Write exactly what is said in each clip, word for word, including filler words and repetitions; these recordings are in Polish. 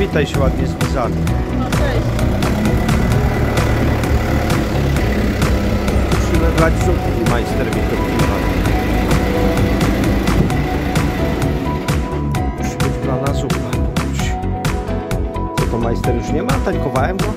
Przywitaj się ładnie z widzami. No cześć. Musimy brać zupki, majster mi to pilnował. Musi być brana zupa. Co to majster już nie ma? Tańkowałem go?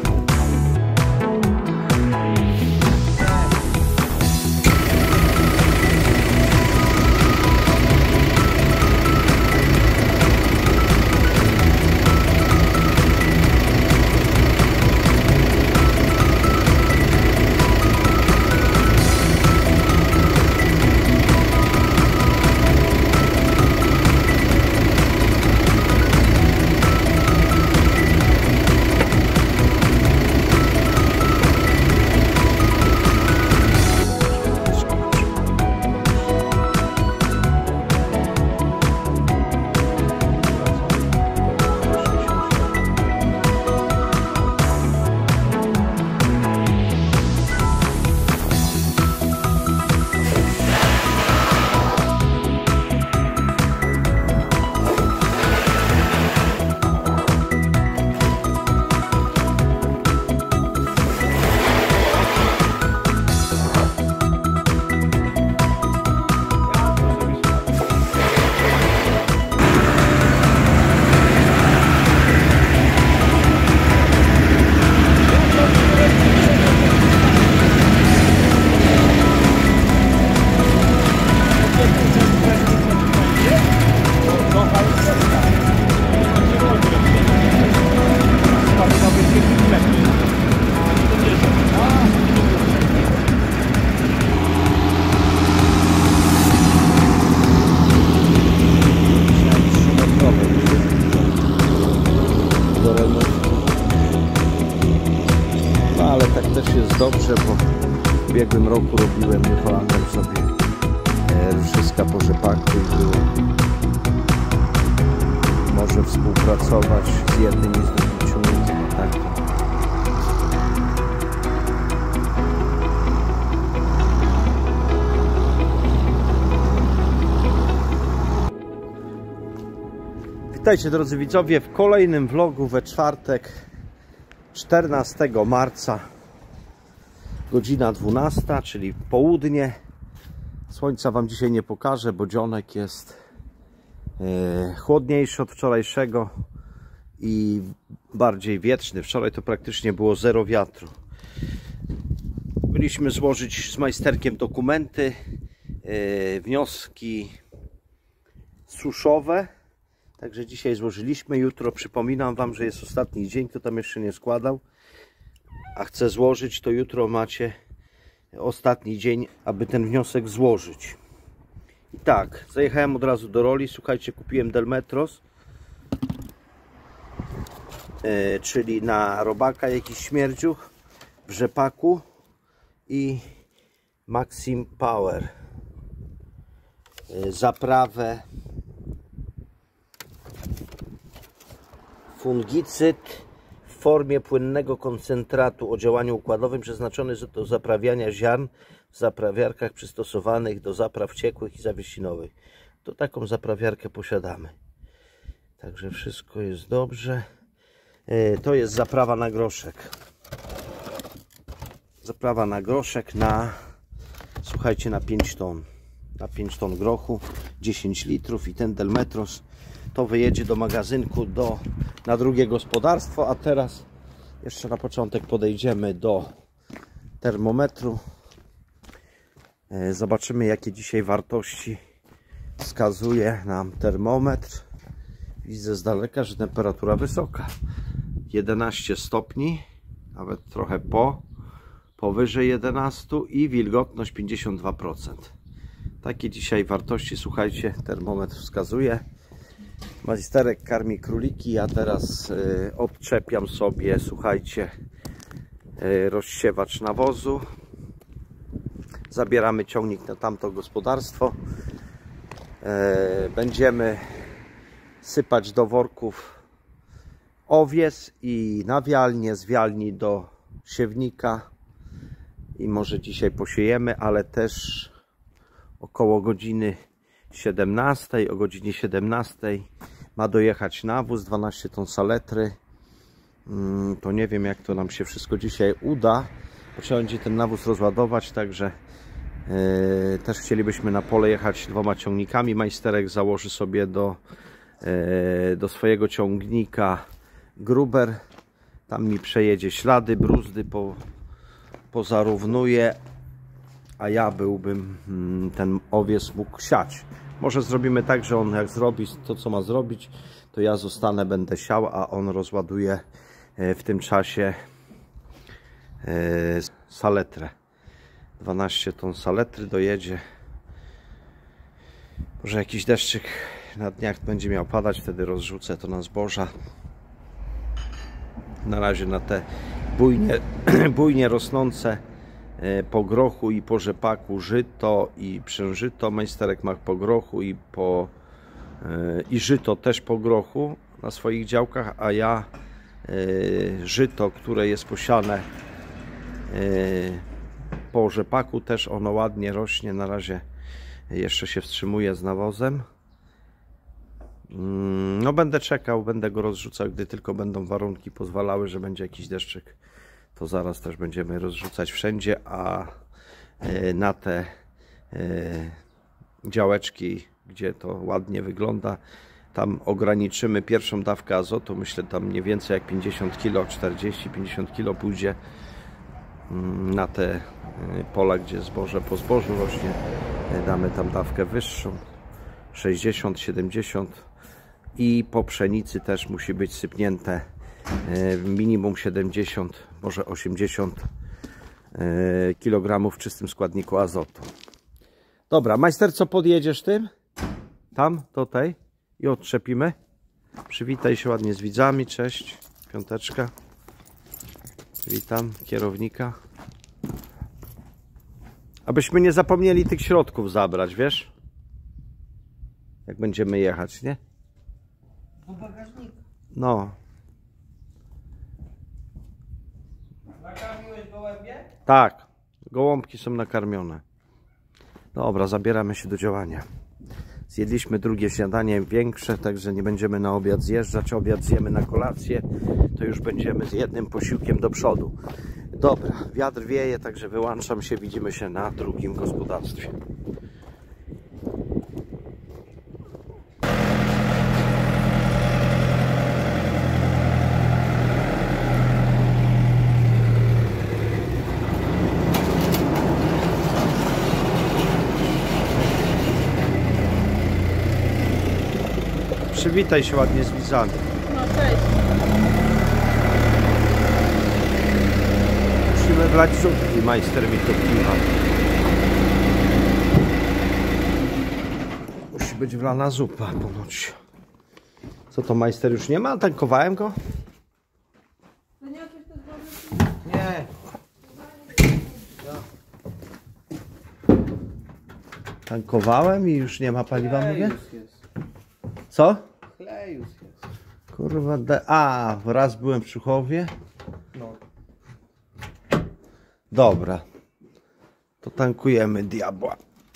No ale tak też jest dobrze, bo w ubiegłym roku robiłem New Hollandem sobie wszystko po rzepaku i było może współpracować z jednym i z drugim ciągnikiem, tak? Witajcie drodzy widzowie w kolejnym vlogu we czwartek czternastego marca, godzina dwunasta, czyli południe. Słońca wam dzisiaj nie pokażę, bo dzionek jest e, chłodniejszy od wczorajszego i bardziej wietrzny. Wczoraj to praktycznie było zero wiatru. Byliśmy złożyć z majsterkiem dokumenty, e, wnioski suszowe. Także dzisiaj złożyliśmy, jutro przypominam wam, że jest ostatni dzień, kto tam jeszcze nie składał, a chce złożyć, to jutro macie ostatni dzień, aby ten wniosek złożyć. I tak, zajechałem od razu do roli, słuchajcie, kupiłem Delmetros, yy, czyli na robaka jakiś śmierdziuch w rzepaku i Maxim Power, yy, zaprawę fungicyd w formie płynnego koncentratu o działaniu układowym przeznaczony do zaprawiania ziarn w zaprawiarkach przystosowanych do zapraw ciekłych i zawiesinowych. To taką zaprawiarkę posiadamy. Także wszystko jest dobrze. To jest zaprawa na groszek. Zaprawa na groszek na, słuchajcie, na pięć ton. Na pięć ton grochu, dziesięć litrów i ten Delmetros to wyjedzie do magazynku do, na drugie gospodarstwo. A teraz jeszcze na początek podejdziemy do termometru. Zobaczymy, jakie dzisiaj wartości wskazuje nam termometr. Widzę z daleka, że temperatura wysoka, jedenaście stopni, nawet trochę po powyżej jedenastu i wilgotność pięćdziesiąt dwa procent. Takie dzisiaj wartości, słuchajcie, termometr wskazuje. Majsterek karmi króliki, ja teraz y, odczepiam sobie, słuchajcie, y, rozsiewacz nawozu. Zabieramy ciągnik na tamto gospodarstwo. Y, będziemy sypać do worków owies i nawialnie z wialni do siewnika. I może dzisiaj posiejemy, ale też około godziny siedemnastej, o godzinie siedemnastej ma dojechać nawóz, dwanaście ton saletry to nie wiem, jak to nam się wszystko dzisiaj uda, bo trzeba będzie ten nawóz rozładować, także yy, też chcielibyśmy na pole jechać dwoma ciągnikami. Majsterek założy sobie do, yy, do swojego ciągnika gruber, tam mi przejedzie ślady, bruzdy po, pozarównuje, a ja byłbym yy, ten owiec mógł siać. Może zrobimy tak, że on jak zrobi to, co ma zrobić, to ja zostanę, będę siał, a on rozładuje w tym czasie saletrę. dwanaście ton saletry dojedzie. Może jakiś deszczyk na dniach będzie miał padać, wtedy rozrzucę to na zboża. Na razie na te bujnie, bujnie rosnące po grochu i po rzepaku żyto i przężyto. Majsterek ma po grochu i po i żyto też po grochu na swoich działkach, a ja żyto, które jest posiane po rzepaku, też ono ładnie rośnie. Na razie jeszcze się wstrzymuje z nawozem. No będę czekał, będę go rozrzucał, gdy tylko będą warunki pozwalały, że będzie jakiś deszczyk, to zaraz też będziemy rozrzucać wszędzie, a na te działeczki, gdzie to ładnie wygląda, tam ograniczymy pierwszą dawkę azotu. Myślę, tam nie więcej jak pięćdziesiąt kilo, czterdzieści pięćdziesiąt kilo pójdzie na te pola, gdzie zboże po zbożu rośnie. Damy tam dawkę wyższą, sześćdziesiąt siedemdziesiąt, i po pszenicy też musi być sypnięte minimum siedemdziesiąt, może osiemdziesiąt kilogramów w czystym składniku azotu. Dobra, majster, co podjedziesz tym? Tam, do tej i odczepimy. Przywitaj się ładnie z widzami, cześć, piąteczka. Witam kierownika. Abyśmy nie zapomnieli tych środków zabrać, wiesz? Jak będziemy jechać, nie? Do bagażnika. No. Nakarmiłeś gołębie? Tak, gołąbki są nakarmione. Dobra, zabieramy się do działania. Zjedliśmy drugie śniadanie, większe, także nie będziemy na obiad zjeżdżać. Obiad zjemy na kolację, to już będziemy z jednym posiłkiem do przodu. Dobra, wiatr wieje, także wyłączam się, widzimy się na drugim gospodarstwie. Przywitaj się ładnie z widzami. No cześć. Musimy wlać zupki, majster mi to piwa. Musi być wlana zupa ponoć. Co to, majster już nie ma? Tankowałem go? Nie. Tankowałem i już nie ma paliwa, mówię? Co? Klej już jest. Kurwa, de... a, raz byłem w Czuchowie. No. Dobra. To tankujemy diabła.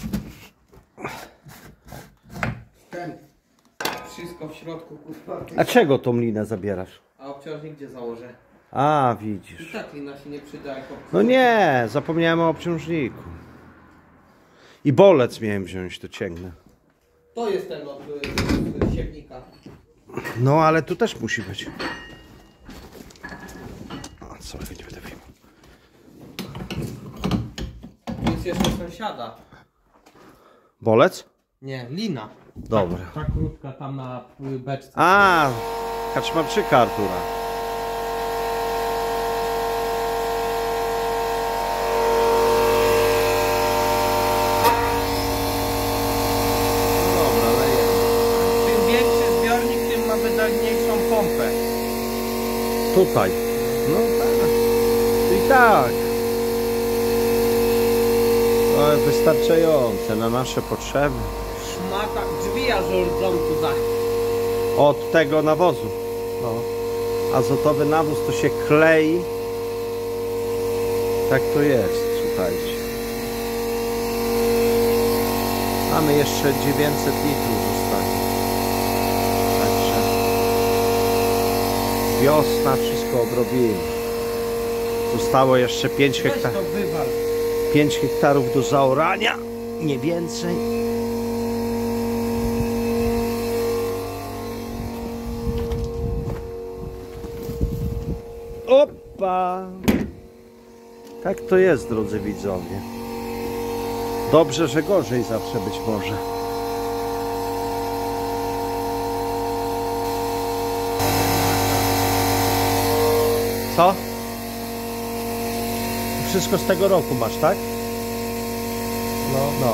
Ten. Wszystko w środku, kurwa. A czego tą linę zabierasz? A obciążnik gdzie założę? A, I widzisz. tak lina się nie przyda jako... No nie, zapomniałem o obciążniku. I bolec miałem wziąć, to ciągnę. To jest ten od y, siewnika. No, ale tu też musi być. A co, nie będę wiem. To jest jeszcze sąsiada. Bolec? Nie, lina. Dobra. Ta krótka tam na y, beczce. A, kaczmarczyka Artura. Czym większy zbiornik, tym ma wydajniejszą pompę. Tutaj. No tak. I tak. To wystarczające na nasze potrzeby. Szmata, drzwi aż tu za. Od tego nawozu. No. Azotowy nawóz to się klei. Tak to jest, słuchajcie. Mamy jeszcze dziewięćset litrów zostanie. Także wiosna, wszystko wszystko odrobili. Zostało jeszcze pięć Weź hektarów. to wywal. pięć hektarów do zaorania, nie więcej. Opa! Tak to jest, drodzy widzowie. Dobrze, że gorzej zawsze być może. Co? Wszystko z tego roku masz, tak? No, no.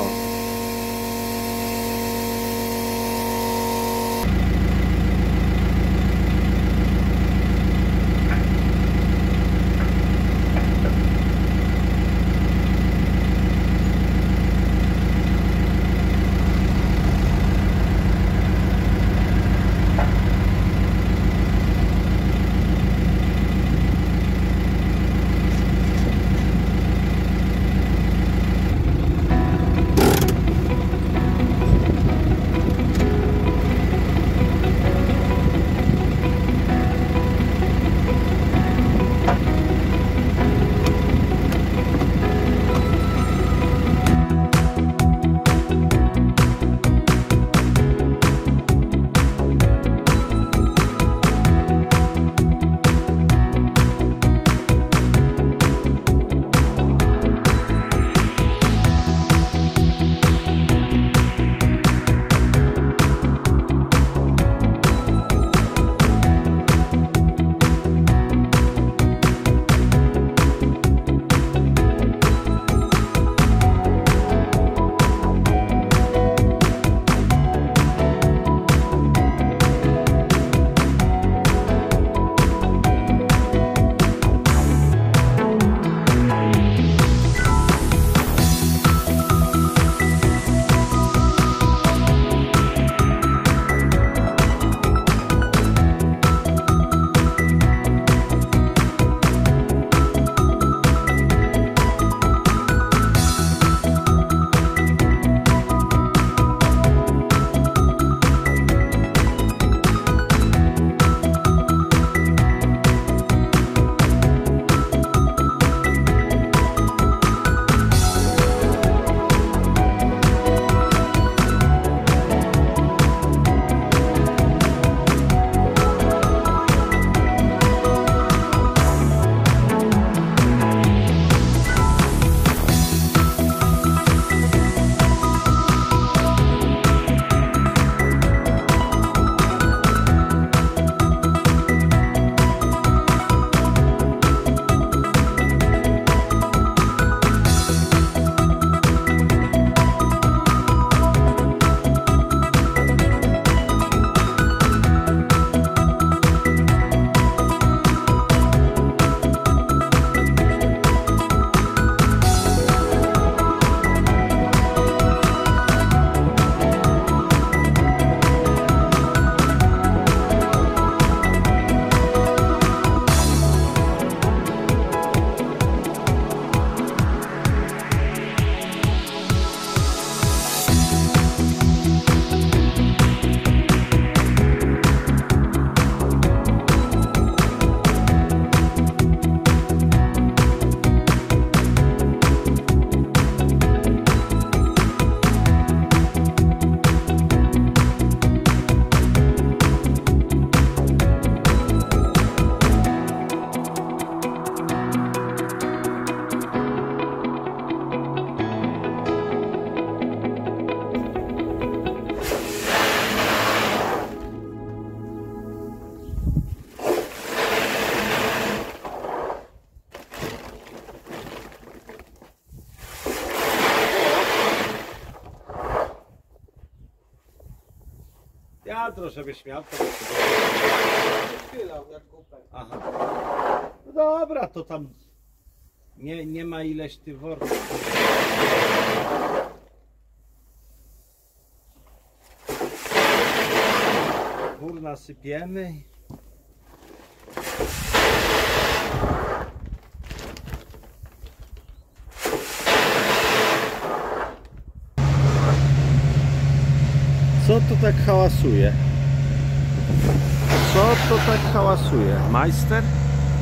Wiadro, żebyś miał, to Chwilę, jak kupę. aha. No dobra, to tam nie, nie ma ileś tych worków. Wór nasypiemy. Co to tak hałasuje? Co to tak hałasuje? Majster?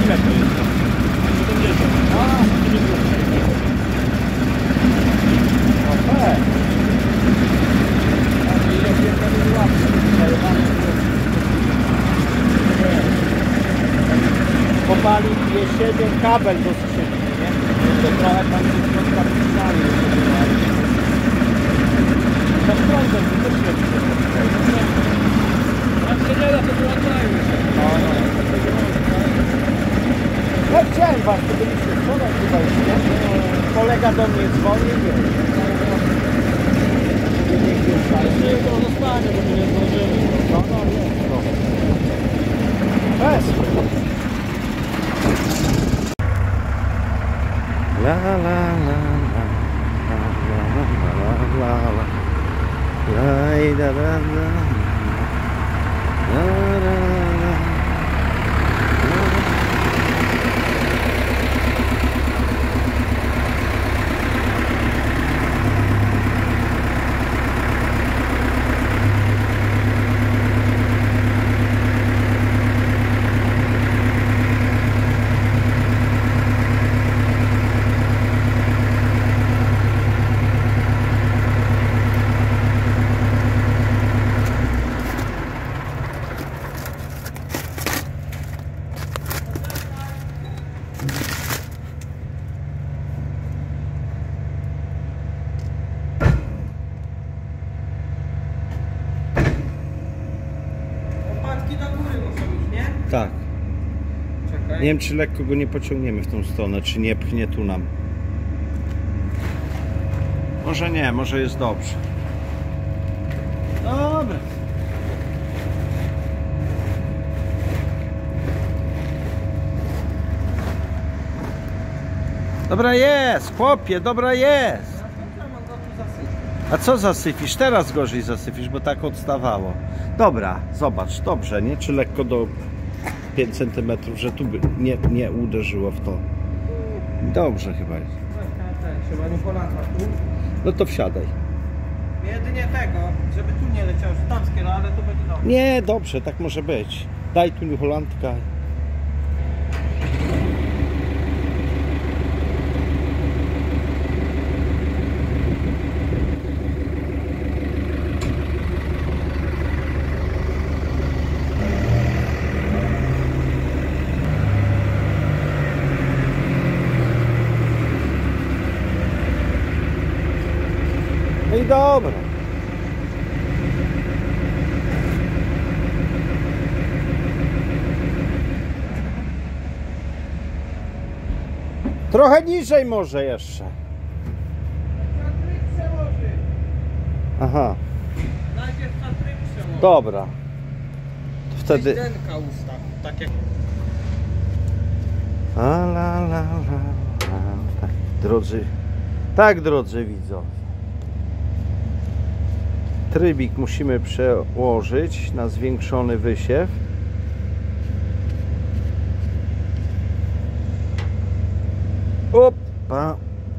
ile to jest? siedemdziesiąt. A, to nie było. Okej. A ile pierdolę łapki? Popalił G siedem kabel do skrzyni, nie? To trochę tam się rozprawili. To prądem to też nie. Jak się nie da, to wyłączają się. No, no. Ja chciałem was, to byliście wczoraj chyba już, nie? Kolega do mnie dzwonił, nie? Nie, to zostanie, bo my nie zdążymy. No, no, jest, no. Bez. La la la la la la la la la la la la la la. Tak. Czekaj. Nie wiem, czy lekko go nie pociągniemy w tą stronę, czy nie pchnie tu nam. Może nie, może jest dobrze. Dobra. Dobra jest, chłopie, dobra jest. A co zasypisz? Teraz gorzej zasypisz, bo tak odstawało. Dobra, zobacz, dobrze, nie? Czy lekko do pięć centymetrów, że tu by nie, nie uderzyło w to. Dobrze chyba jest. Trzeba nie polata tu. No to wsiadaj. Jedynie tego, żeby tu nie leciał, że tam skierował, ale to będzie dobrze. Nie, dobrze, tak może być. Daj tu New Hollandka. No i dobra. Trochę niżej może jeszcze. Aha. Najpierw na tryb przełożyć. Dobra. To wtedy... Denka ustaw, tak jak... A, la, la, la, la. Tak, drodzy, tak, drodzy widzowie. Trybik musimy przełożyć na zwiększony wysiew. Opa.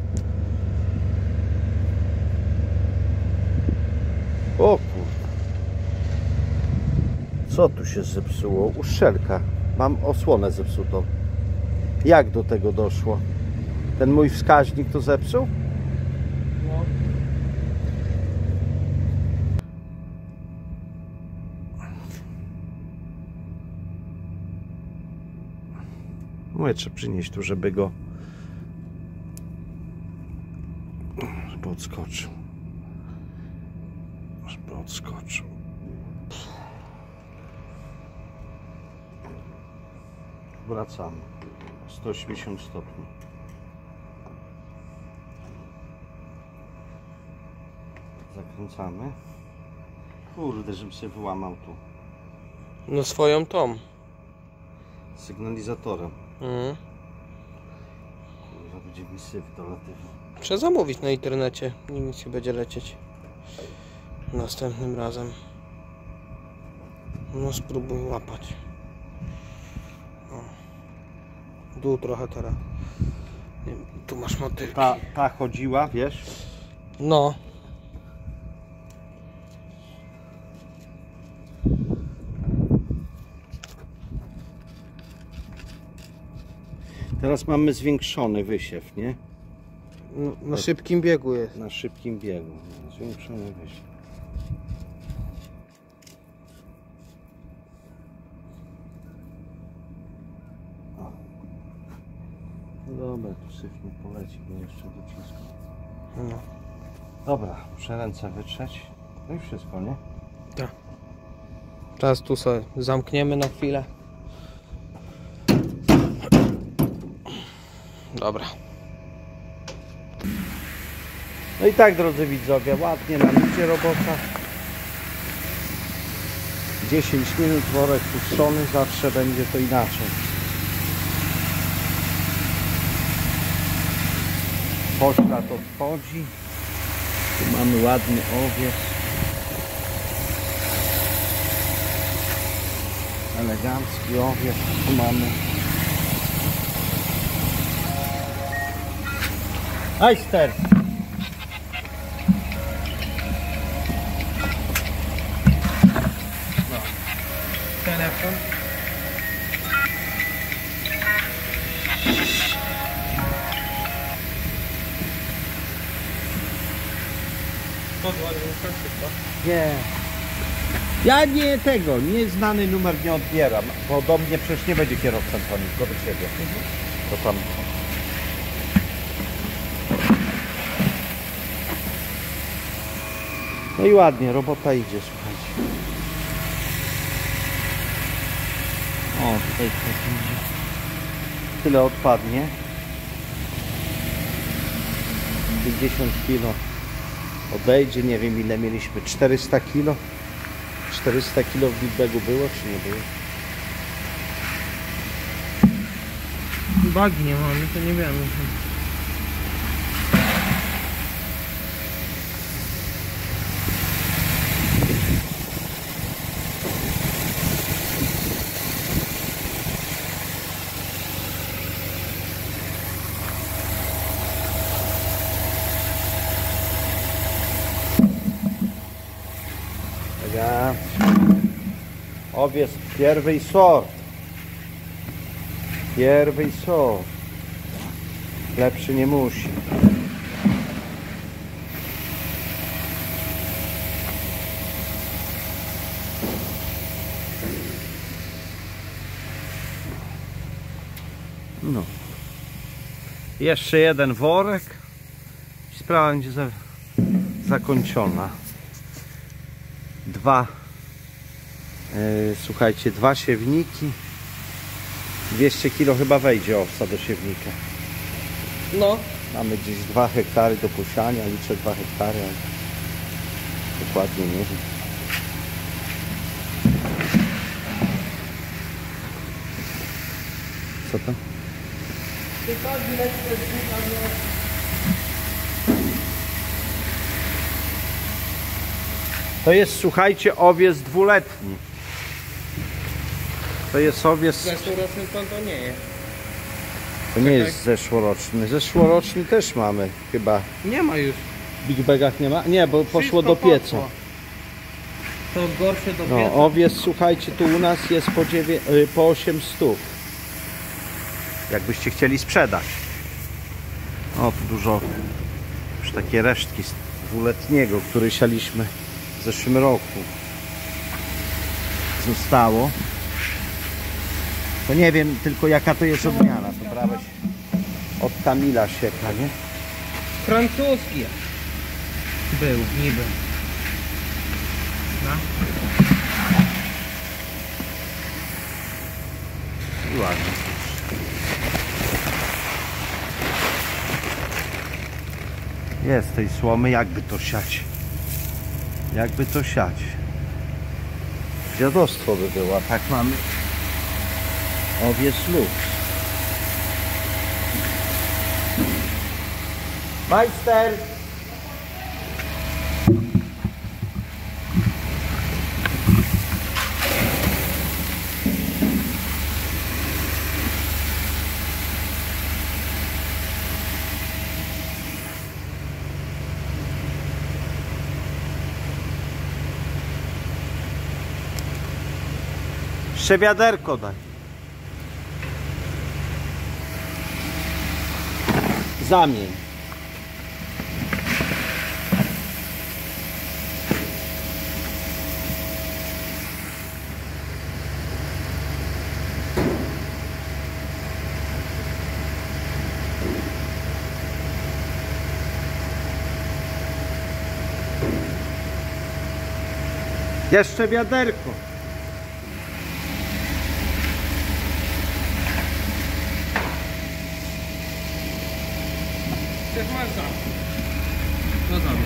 O kurde. Co tu się zepsuło? Uszczelka. Mam osłonę zepsutą. Jak do tego doszło? Ten mój wskaźnik to zepsuł? No. Mówię, trzeba przynieść tu, żeby go... żeby odskoczył. Żeby odskoczył. Wracamy. sto osiemdziesiąt stopni. Zakręcamy. Kurde, żebym sobie wyłamał tu. No swoją tą. Sygnalizatorem. Mhm. Kurwa, będzie mi syf dolatywał. Trzeba zamówić na internecie. Nic się będzie lecieć. Następnym razem. No spróbuj łapać. O. Dół trochę teraz. Nie wiem, tu masz motylki. Ta, ta chodziła, wiesz? No. Teraz mamy zwiększony wysiew, nie? No, na szybkim biegu jest. Na szybkim biegu. Zwiększony wysiew. O. No dobra, tu syf nie poleci, bo jeszcze dociskam. No. Dobra, muszę ręce wytrzeć. No i wszystko, nie? Tak. Teraz tu sobie zamkniemy na chwilę. Dobra. No i tak, drodzy widzowie, ładnie nam idzie robota. dziesięć minut, worek puszczony, zawsze będzie to inaczej. Poślad odchodzi. Tu mamy ładny owies. Elegancki owies. Tu mamy. Ajster! Telefon. Nie. Ja nie tego, nieznany numer nie odbieram, bo do mnie przecież nie będzie kierowca dzwonił, tylko do ciebie. To tam. No i ładnie, robota idzie, słuchajcie. O, tutaj coś idzie. Tyle odpadnie. pięćdziesiąt kilo odejdzie, nie wiem ile mieliśmy, czterysta kilo. czterysta kilo w Big Bagu było, czy nie było? Wagi nie mamy, to nie wiemy. Ja. Owiec pierwszy sort. Pierwszy sort. Lepszy nie musi. No. Jeszcze jeden worek. Sprawa będzie za, zakończona. Dwa, yy, słuchajcie, dwa siewniki. dwieście kilo chyba wejdzie owca do siewnika. No. Mamy gdzieś dwa hektary do posiania, liczę dwa hektary, ale dokładnie nie wiem. Co tam? To jest, słuchajcie, owiec dwuletni. To jest owiec... Zeszłoroczny pan to nie jest. To nie jest zeszłoroczny. Zeszłoroczny też mamy chyba. Nie ma już. W Big Bagach nie ma? Nie, bo poszło do pieca. Poszło. To gorsze do No, pieca. owiec, słuchajcie, tu u nas jest po, dziewię... po osiem stów. Jakbyście chcieli sprzedać. O, tu dużo już takie resztki z dwuletniego, który sialiśmy w zeszłym roku. Zostało. To nie wiem tylko jaka to jest odmiana. To brałeś od Kamila sieka, nie? Francuski był, niby. No. I ładnie. Jest tej słomy, jakby to siać. Jakby to siać. Dziadostwo by było, a tak mamy owiec luks. Majster! Jeszcze wiaderko daj. zamień. Jeszcze wiaderko. Jak masz za? No dobra.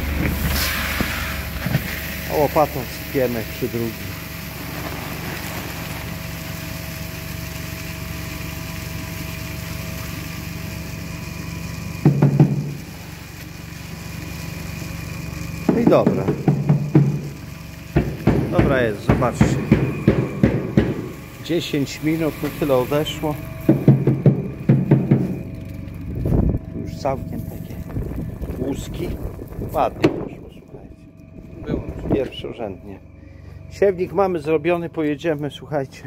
A łopatą sypiemy przy drugim. No i dobra. Dobra jest, zobaczcie. dziesięć minut, no tyle odeszło. Już całkiem takie łuski. Ładnie poszło, słuchajcie. Było. Pierwszorzędnie. Siewnik mamy zrobiony, pojedziemy, słuchajcie.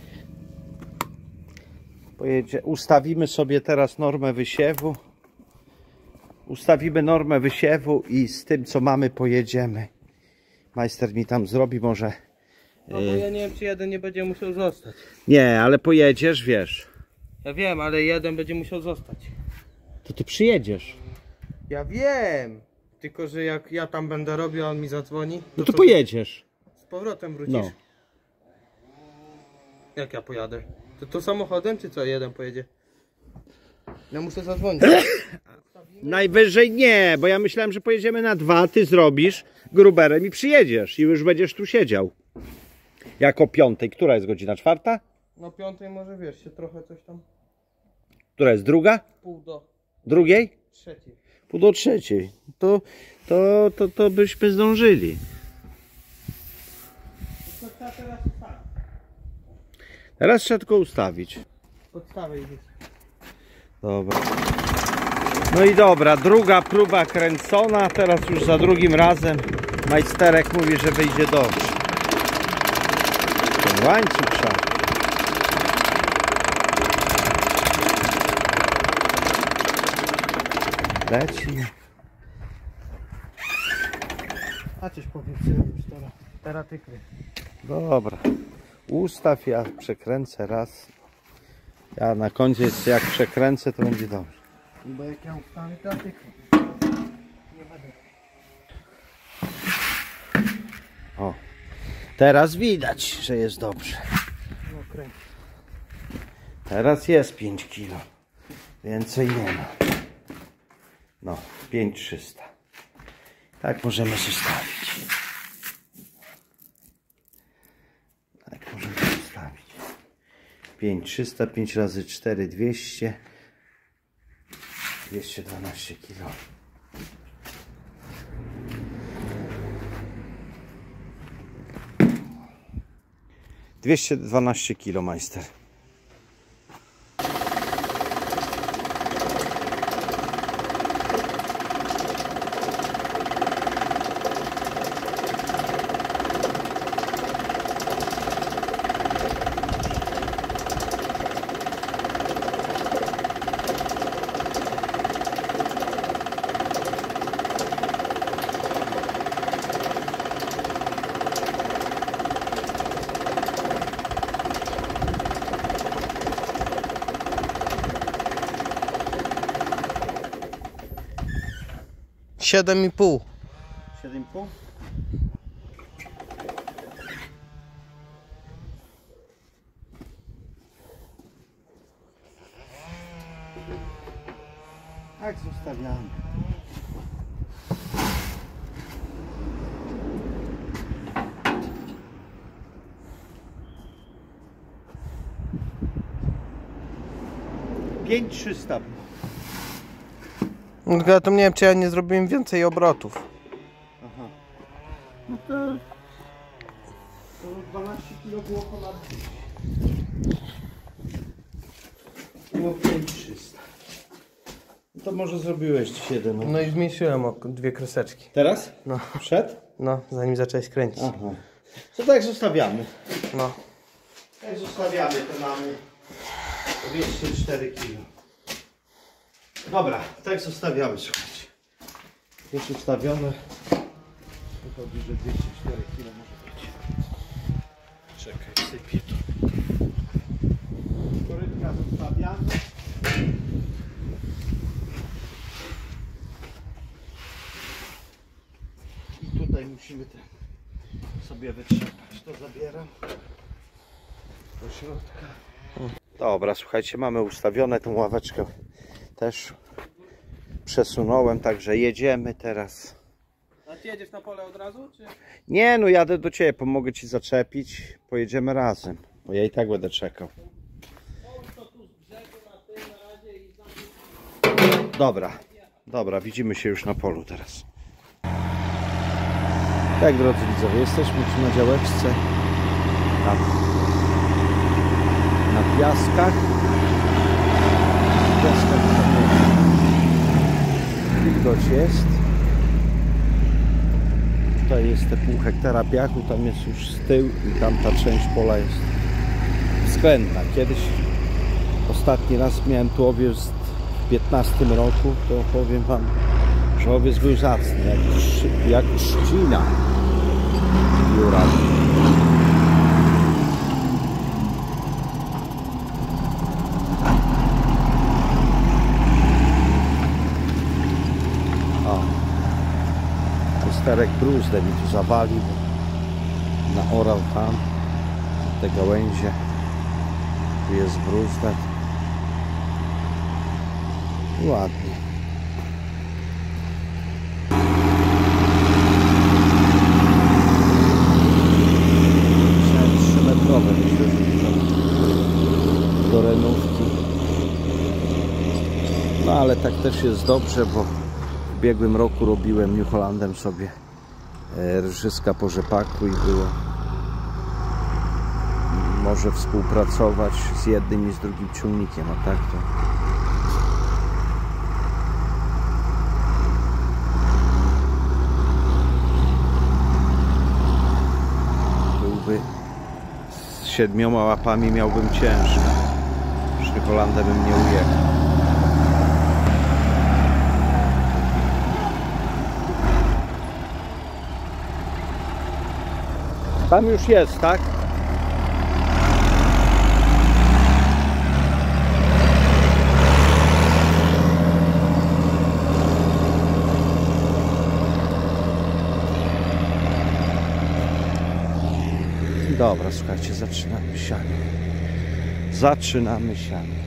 Pojedzie, ustawimy sobie teraz normę wysiewu. Ustawimy normę wysiewu i z tym, co mamy, pojedziemy. Majster mi tam zrobi może... No bo ja nie wiem, czy jeden nie będzie musiał zostać. Nie, ale pojedziesz, wiesz. Ja wiem, ale jeden będzie musiał zostać. To ty przyjedziesz. Ja wiem! Tylko, że jak ja tam będę robił, a on mi zadzwoni... No to pojedziesz. Z powrotem wrócisz. No. Jak ja pojadę? To, to samochodem, czy co? Jeden pojedzie? Ja muszę zadzwonić. Najwyżej nie, bo ja myślałem, że pojedziemy na dwa, ty zrobisz gruberem i przyjedziesz i już będziesz tu siedział. Jak o piątej. Która jest godzina? Czwarta? No piątej może, wiesz, się trochę coś tam... Która jest druga? Pół do Drugiej? trzeciej. Pół do trzeciej. To, to, to, to byśmy zdążyli. To trzeba teraz ustawić. Teraz trzeba tylko ustawić. Podstawę i wiesz. Dobra. No i dobra, druga próba kręcona. Teraz już za drugim razem majsterek mówi, że wyjdzie dobrze. Ten łańcuch trzeba. Leci. A coś powiem, co robisz teraz? Teraz ty kryj. Dobra. Ustaw, ja przekręcę raz. Ja na koniec jak przekręcę, to będzie dobrze. Bo jak ja ustawię, to ty kryj. Nie będę. O. Teraz widać, że jest dobrze. No kręć. Teraz jest pięć kilo. Więcej nie ma. No, pięć tysięcy trzysta. Tak możemy zostawić. Tak możemy zostawić. pięć tysięcy trzysta, pięć razy cztery, dwieście. dwieście dwanaście kilo. dwieście dwanaście kilo, majster. Siedem i pół. siedem i pół? Tak zostawiamy. pięć tysięcy trzysta. No ja to nie wiem, czy ja nie zrobiłem więcej obrotów. Aha. No to, to dwanaście kilo było ponad było pięć tysięcy trzysta. No to może zrobiłeś siedem. No i zmniejszyłem o dwie kreseczki. Teraz? No, Przed? no, zanim zacząłeś kręcić. Aha. To tak zostawiamy. No. Tak zostawiamy, to mamy dwieście cztery kilo. Dobra, tak zostawiamy, słuchajcie. Już ustawione. Wychodzi, że dwieście cztery kilo może być. Czekaj, sypię tu. Korytka zostawiamy. I tutaj musimy ten sobie wytrzepać. To zabieram do środka. Dobra, słuchajcie, mamy ustawione tą ławeczkę. Też przesunąłem, także jedziemy teraz. A ty jedziesz na pole od razu, czy? Nie, no jadę do ciebie, pomogę ci zaczepić. Pojedziemy razem, bo ja i tak będę czekał. Dobra, dobra, widzimy się już na polu teraz. Tak, drodzy widzowie, jesteśmy tu na działeczce. Na, na piaskach. Piaskach wilgoć jest. Tutaj jest te pół hektara piachu, tam jest już z tyłu i tamta część pola jest względna. Kiedyś, ostatni raz miałem tu owiec w piętnastym roku, to powiem wam, że owiec był zacny, jak, jak trzcina Jura. Sterek bruzdę mi tu zawalił, na orał tam, te gałęzie, tu jest bruzda, ładnie. trzy metrowe myślę, że do renówki. No ale tak też jest dobrze, bo w ubiegłym roku robiłem New Hollandem sobie rżyska po rzepaku i było może współpracować z jednym i z drugim ciągnikiem, a tak to byłby z siedmioma łapami miałbym ciężko. Z New Hollandem bym nie ujechał. Tam już jest, tak? Dobra, słuchajcie, zaczynamy sianie. Zaczynamy sianie.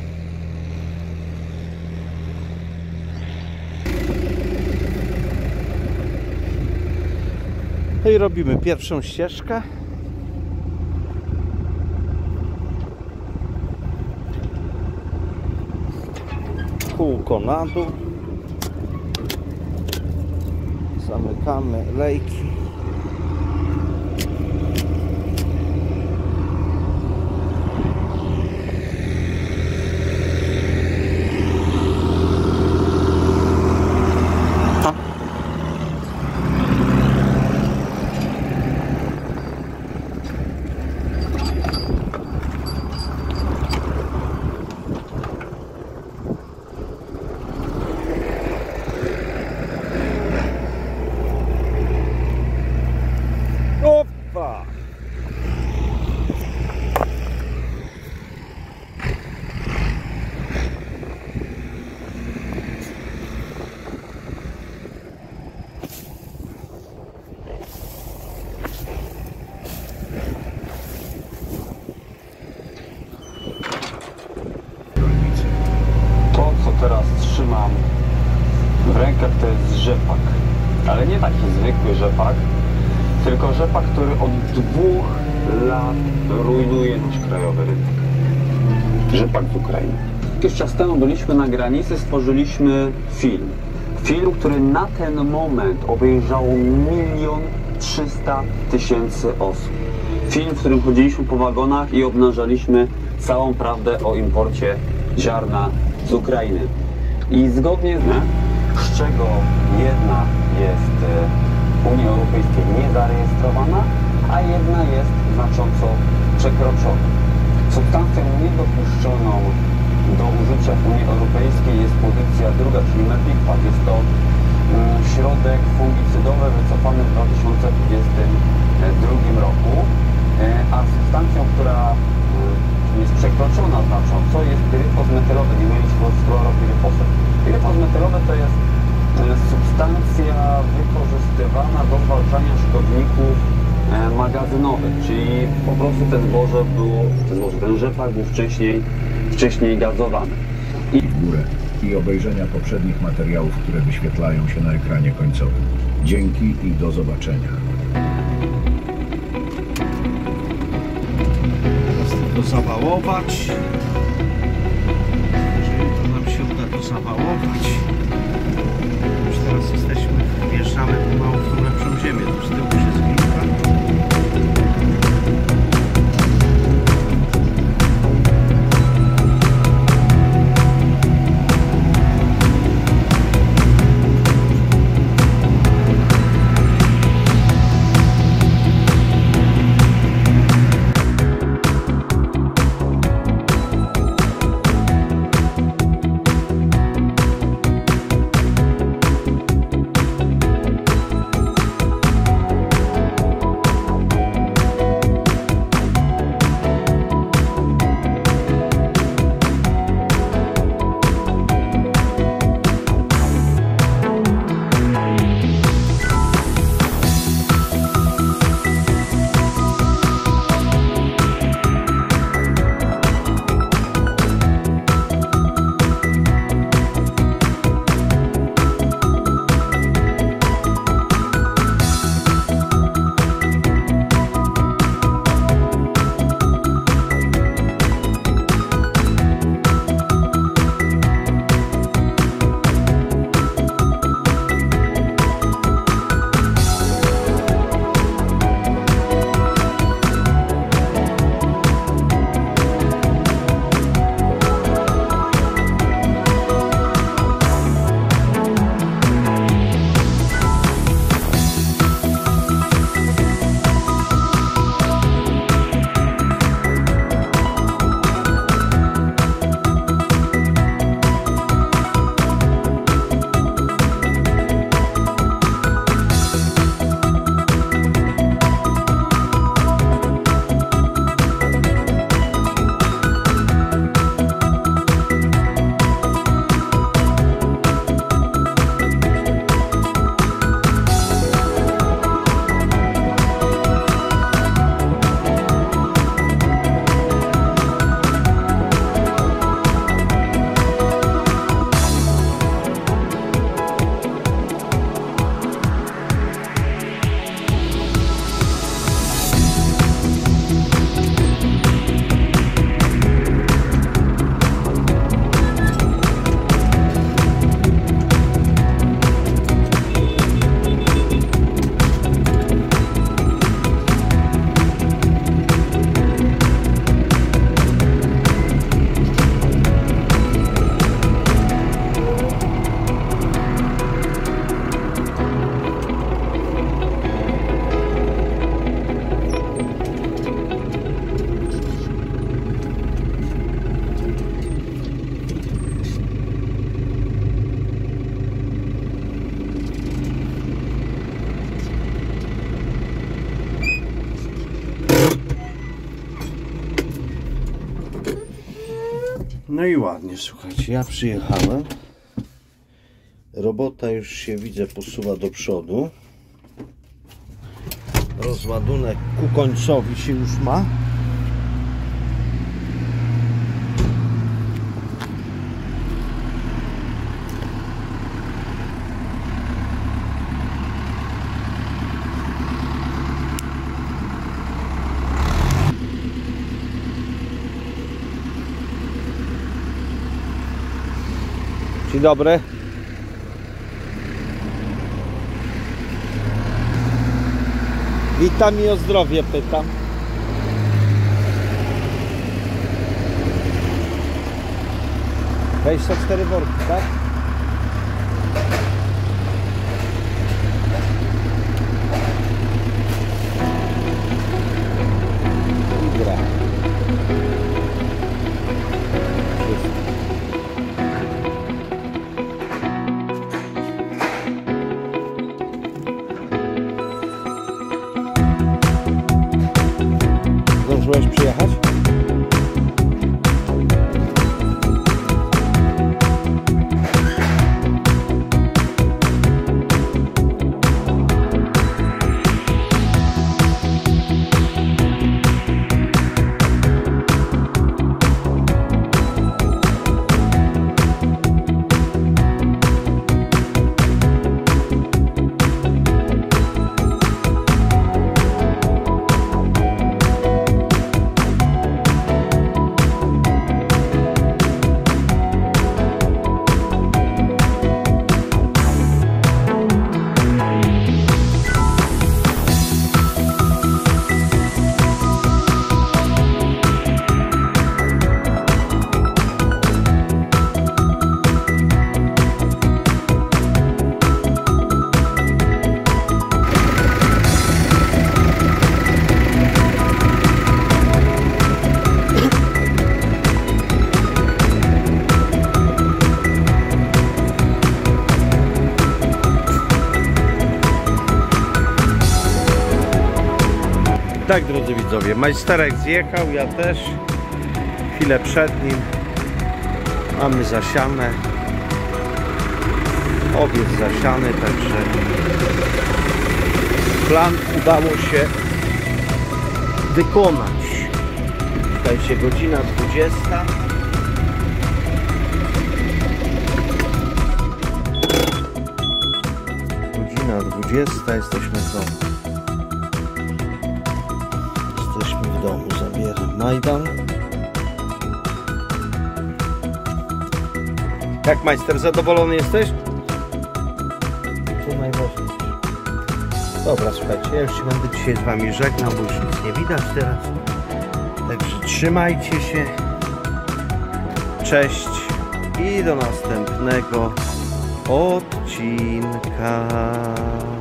No i robimy pierwszą ścieżkę. Kółko na dół. Zamykamy lejki. Opa! To, co teraz trzymam w rękach, to jest rzepak. Ale nie taki zwykły rzepak, tylko rzepak, który od dwóch lat rujnuje nasz krajowy rynek. Rzepak z Ukrainy. Jakiś czas temu byliśmy na granicy, stworzyliśmy film. Film, który na ten moment obejrzało milion trzysta tysięcy osób. Film, w którym chodziliśmy po wagonach i obnażaliśmy całą prawdę o imporcie ziarna z Ukrainy. I zgodnie z czego jedna jest w Unii Europejskiej niezarejestrowana, a jedna jest znacząco przekroczona. Substancją niedopuszczoną do użycia w Unii Europejskiej jest pozycja druga, czyli Mepikpat. Jest to środek fungicydowy wycofany w dwa tysiące dwudziestym drugim roku, a substancją, która jest przekroczona znacząco, jest pyryfos metylowy, nie mylić z chloropiryfosem. Pyryfos metylowy to jest substancja wykorzystywana do zwalczania szkodników magazynowych, czyli po prostu te zboże było, te zboże, ten rzepak był wcześniej, wcześniej gazowany. I w górę i obejrzenia poprzednich materiałów, które wyświetlają się na ekranie końcowym. Dzięki i do zobaczenia. Teraz tylko zawałować. Jeżeli to nam się uda to zawałować. Już teraz jesteśmy, wjeżdżamy pomału w tą lepszą ziemię. Tu z tyłu się zbliża. No i ładnie, słuchajcie, ja przyjechałem. Robota już się, widzę, posuwa do przodu. Rozładunek ku końcowi się już ma. Dzień dobry. Witam i o zdrowie pytam. dwadzieścia cztery worki, tak? I gra. Tak, drodzy widzowie, majsterek zjechał, ja też. Chwilę przed nim. Mamy zasiane. Owiec zasiany, także plan udało się wykonać. Słuchajcie, godzina dwudziesta. Godzina dwudziesta, jesteśmy w domu. Jesteśmy w domu, zabieram Majdan. Jak majster, zadowolony jesteś? To najważniejsze. Dobra, słuchajcie, ja już się będę dzisiaj z wami żegnał, bo już nic nie widać teraz. Także trzymajcie się. Cześć i do następnego odcinka.